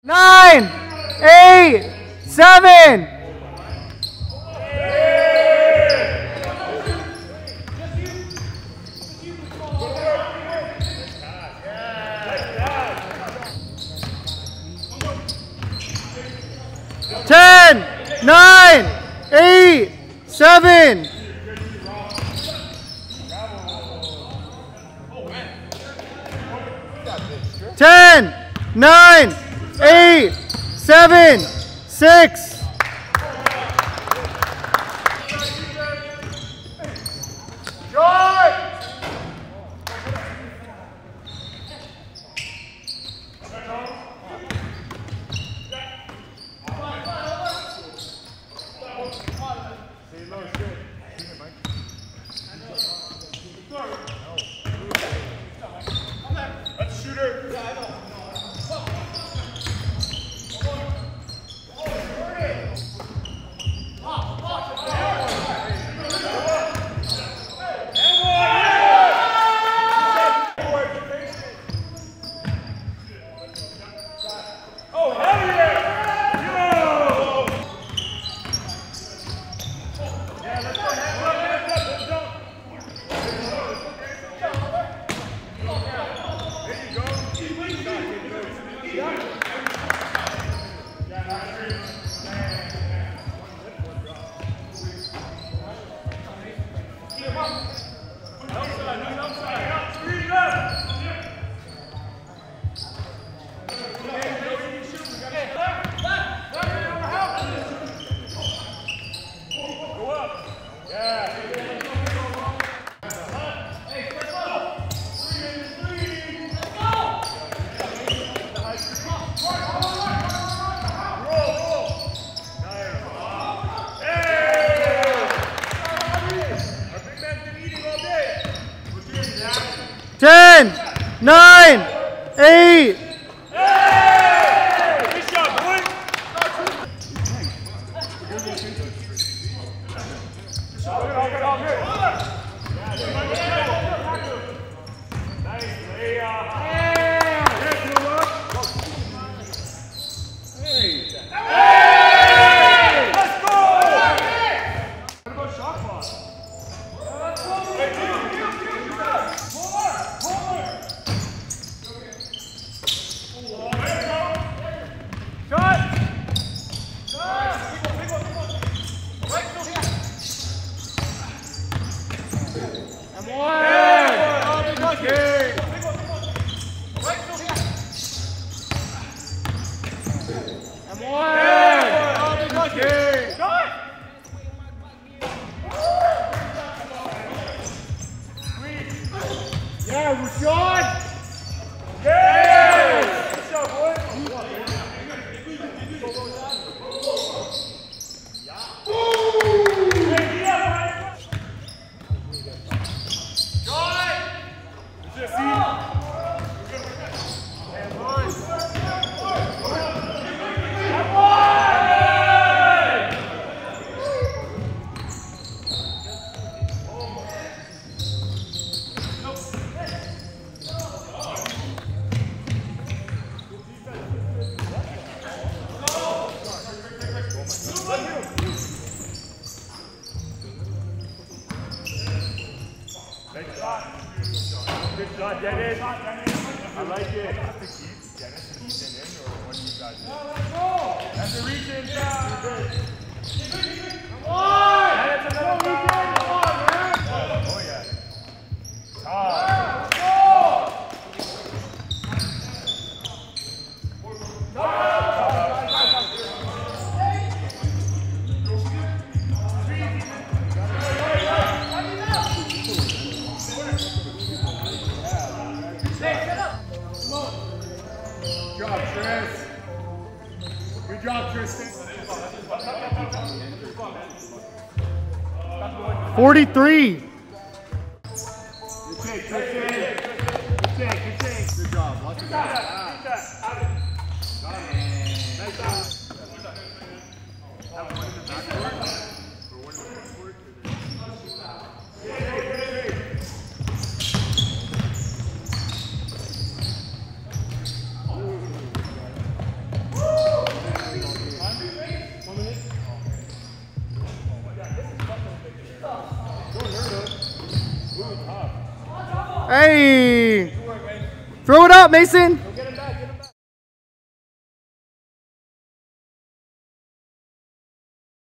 9, 8, 7. 10, 9, 8, 7. 10, 9, 8, 7, 6. 10, 9, 8. Good shot, Dennis. I like it. Dennis and Ethan in, or what do you guys do? That's a reach in shot. Come on! That's another foul. Come on, man. Oh, yeah. Good job, Tristan. 43. Good take, good take. Good job. Lots of guys. Nice job. Have one in the backcourt? Or one in the backcourt? Woo! Hey. Throw it up, Mason.